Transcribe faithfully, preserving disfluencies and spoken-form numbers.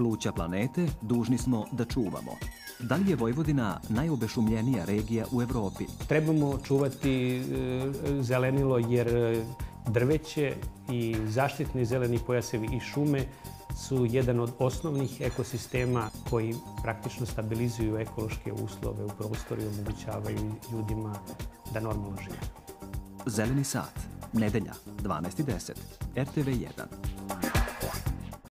Pluća planete dužni smo da čuvamo. Da li je Vojvodina najobešumljenija regija u Evropi? Trebamo čuvati zelenilo jer drveće i zaštitni zeleni pojasevi i šume su jedan od osnovnih ekosistema koji praktično stabilizuju ekološke uslove u prostoru i omogućavaju ljudima da normalno žive. Zeleni sat, nedelja, dvanaest i deset, R T V jedan.